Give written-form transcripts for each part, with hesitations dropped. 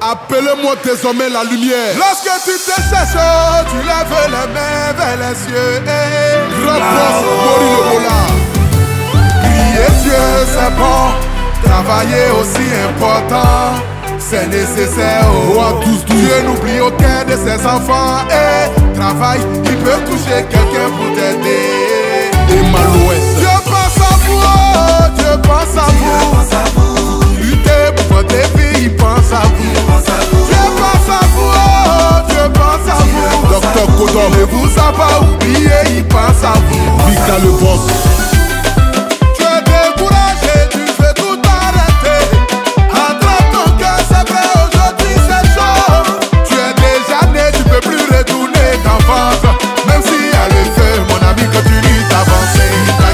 Appelez-moi désormais la lumière. Lorsque tu te cherches, tu lèves les mains vers les cieux. Grand boss, Mori le Bola. Prier Dieu, c'est bon. Travailler aussi important. C'est nécessaire. Roi 12-12. Dieu n'oublie aucun de ses enfants. Travail, il peut toucher quelqu'un pour t'aider. Et Malouette. Dieu pense à vous. Dieu pense à vous. Luttez pour votre vie, il pense à vous. Dieu pense à vous. Dieu pense à vous. Docteur Kodor ne vous a pas oublié, il pense à vous. Mika le boss. Tu es découragé, tu fais tout arrêter. Attrape ton cœur, c'est vrai, aujourd'hui c'est chaud. Tu es déjà né, tu peux plus retourner d'avance. Même si y a le feu, mon ami, continue d'avancer.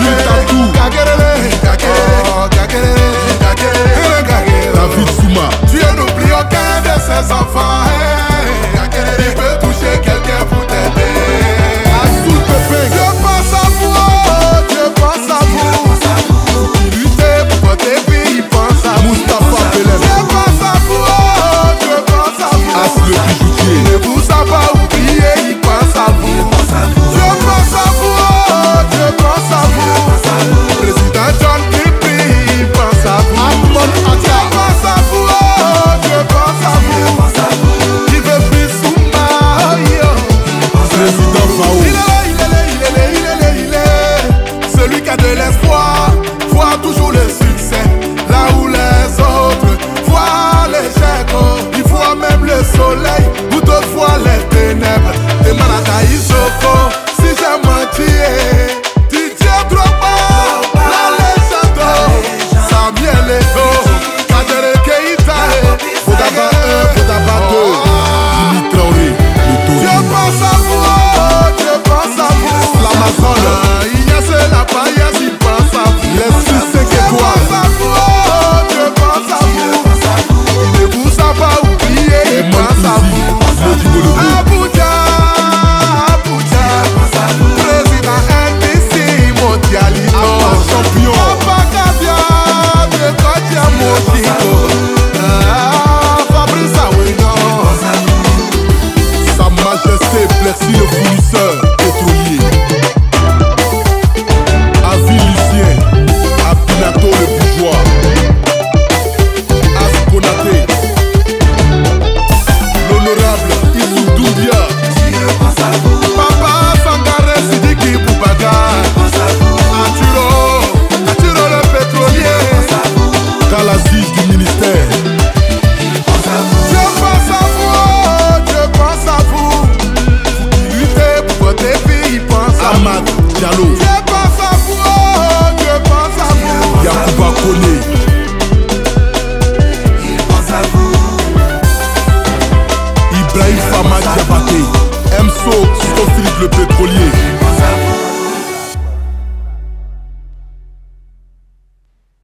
Dieu n'oublie aucun de ses enfants. Il peut toucher quelqu'un pour t'aider. Dieu pense à vous, Dieu pense à vous. Luttez pour votre vie, il pense à vous. Dieu pense à vous, Dieu pense à vous. Il ne vous a pas oublié, il pense à vous. Dieu pense à vous, Dieu pense à vous. Président John Pipi, il pense à vous. Dieu pense à vous, Dieu pense à vous. Il veut plus Souma, Président Fao. Il est. Celui qui a de l'espoir voit toujours le succès. Là où les autres voient l'échec, il voit même le soleil ou d'autres voient les ténèbres. Des Manata Isoko, si j'ai menti, Didier Drogba, la légende, Samuel Eto'o, Kadere Keita, Fodaba 1, Fodaba 2, Jimmy Traoré, le Dieu pense à vous, Dieu pense à vous. L'Amazon.